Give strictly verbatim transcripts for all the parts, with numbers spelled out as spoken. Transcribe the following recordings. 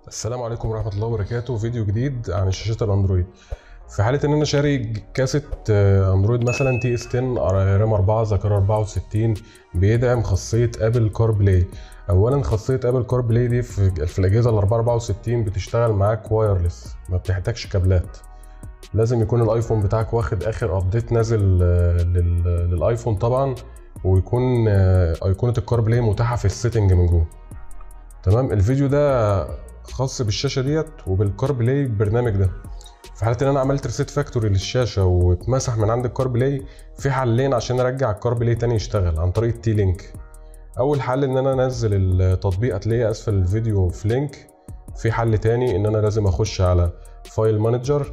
السلام عليكم ورحمة الله وبركاته. فيديو جديد عن الشاشات الاندرويد. في حالة ان انا شاري كاسة اندرويد مثلا تي اس عشرة رام أربعة ذاكرة أربعة وستين بيدعم خاصية ابل كار بلاي. اولا خاصية ابل كار بلاي دي في, في الاجهزة ال أربعة أربعة وستين بتشتغل معاك وايرلس، ما بتحتاجش كابلات. لازم يكون الايفون بتاعك واخد اخر ابديت نازل للايفون طبعا، ويكون ايقونة الكار بلاي متاحة في السيتنج من جوه. تمام. الفيديو ده خاص بالشاشه ديت وبالكار بلاي البرنامج ده. في حاله ان انا عملت ريسيت فاكتوري للشاشه واتمسح من عند الكار بلاي، في حلين عشان ارجع الكار بلاي تاني يشتغل عن طريق التي لينك. اول حل ان انا انزل التطبيق، هتلاقيه اسفل الفيديو في لينك. في حل تاني ان انا لازم اخش على فايل مانجر،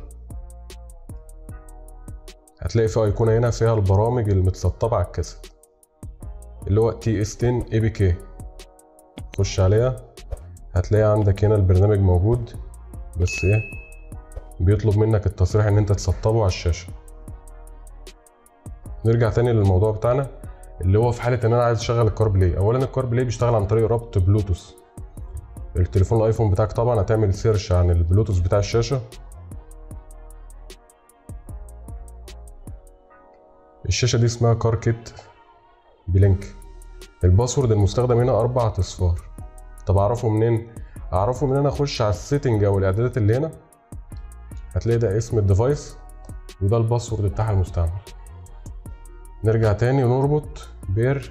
هتلاقي في ايقونه هنا فيها البرامج المتسطبه على الكاسيت اللي هو تي اس عشرة اي بي كي. خش عليها، هتلاقي عندك هنا البرنامج موجود، بس ايه بيطلب منك التصريح ان انت تسطبه على الشاشه. نرجع تاني للموضوع بتاعنا اللي هو في حاله ان انا عايز اشغل الكار بلاي. اولا الكار بلاي بيشتغل عن طريق ربط بلوتوث. التليفون الايفون بتاعك طبعا هتعمل سيرش عن البلوتوث بتاع الشاشه. الشاشه دي اسمها كار كيت بلينك. الباسورد المستخدم هنا اربع اصفار. طب اعرفه منين؟ اعرفه من ان انا اخش على السيتنج او الاعدادات اللي هنا، هتلاقي ده اسم الديفايس وده الباسورد بتاعها المستعمل. نرجع تاني ونربط بير.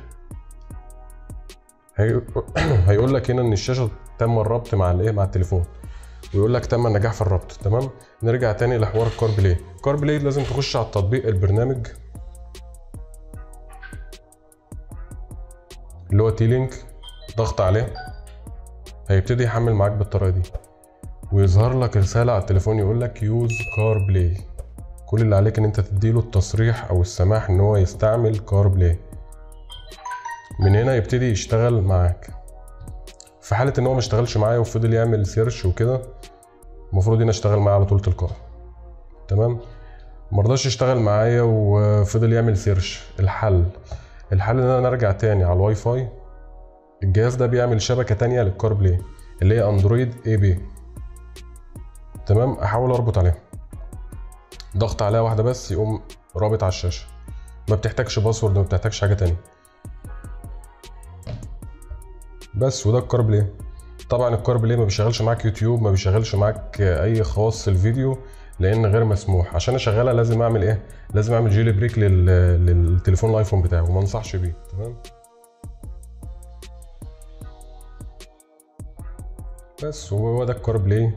هي... هيقول لك هنا ان الشاشه تم الربط مع الايه مع التليفون، ويقول لك تم النجاح في الربط. تمام. نرجع تاني لحوار الكار بلاي. الكار بلاي لازم تخش على التطبيق البرنامج اللي هو تي لينك، ضغط عليه هيبتدي يحمل معاك بالطريقه دي، ويظهر لك رساله على التليفون يقول لك يوز كار بلاي. كل اللي عليك ان انت تديله التصريح او السماح ان هو يستعمل كار بلاي. من هنا يبتدي يشتغل معاك. في حاله ان هو ما اشتغلش معايا وفضل يعمل سيرش وكده، المفروض هنا اشتغل معايا على طول تلقائي. تمام. مرضاش يشتغل معايا وفضل يعمل سيرش، الحل الحل ان انا ارجع تاني على الواي فاي. الجهاز ده بيعمل شبكه تانية للكار بلاي اللي هي اندرويد اي بي. تمام. احاول اربط عليها، ضغط عليها واحده بس يقوم رابط على الشاشه. ما بتحتاجش باسورد، ما بتحتاجش حاجه تانية بس. وده الكار بلاي. طبعا الكار بلاي ما بيشغلش معاك يوتيوب، ما بيشغلش معاك اي خواص الفيديو لان غير مسموح. عشان اشغلها لازم اعمل ايه؟ لازم اعمل جيلي بريك لل... للتليفون الايفون بتاعي، وما انصحش بيه. تمام. بس وهو ده الكار بلاي.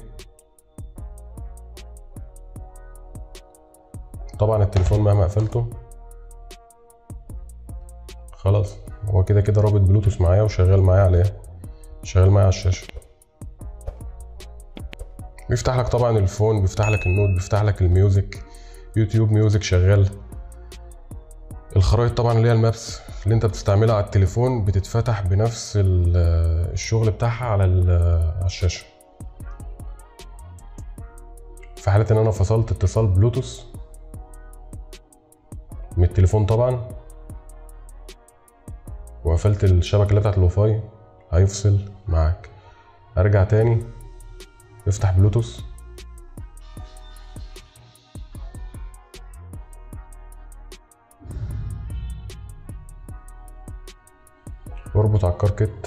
طبعا التليفون مهما قفلته خلاص هو كده كده رابط بلوتوث معايا وشغال معايا على ايه؟ شغال معايا على الشاشه. بيفتح لك طبعا الفون، بيفتح لك النوت، بيفتح لك الميوزك، يوتيوب ميوزك شغال. الخرائط طبعا اللي هي المابس اللي انت بتستعملها على التليفون بتتفتح بنفس الشغل بتاعها على على الشاشه. في حاله ان انا فصلت اتصال بلوتوث من التليفون طبعا وقفلت الشبكه اللي بتاعت الواي، هيفصل معاك. ارجع تاني، افتح بلوتوث، واربط على الكار كيت.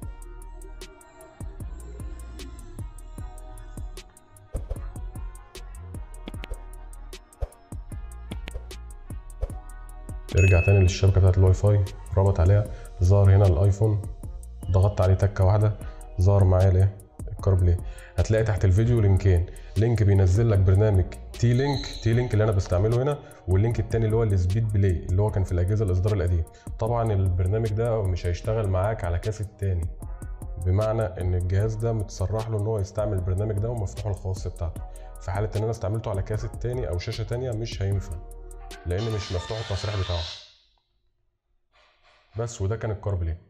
ارجع تاني للشبكه بتاعت الواي فاي، ربط عليها، ظهر هنا الايفون، ضغطت عليه تكه واحده ظهر معايا الايه الكار بلاي. هتلاقي تحت الفيديو لينكين، لينك بينزل لك برنامج تي لينك تي لينك اللي انا بستعمله هنا، واللينك التاني اللي هو السبيد بلاي اللي هو كان في الاجهزه الاصدار القديم. طبعا البرنامج ده مش هيشتغل معاك على كاسيت تاني، بمعنى ان الجهاز ده متصرح له ان هو يستعمل البرنامج ده ومفتوح الخواص بتاعته. في حاله ان انا استعملته على كاسيت تاني او شاشه تانيه مش هينفع لان مش مفتوح التصريح بتاعه. بس وده كان الكار بلاي.